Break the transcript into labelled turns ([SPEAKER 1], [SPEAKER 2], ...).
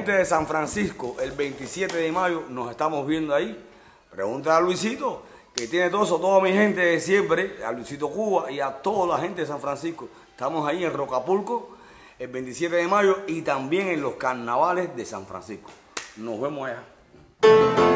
[SPEAKER 1] gente de San Francisco, el 27 de mayo, nos estamos viendo ahí. Pregúntale a Luisito, que tiene todo eso, toda mi gente de siempre, a Luisito Cuba y a toda la gente de San Francisco. Estamos ahí en Rocapulco el 27 de mayo y también en los carnavales de San Francisco. Nos vemos allá.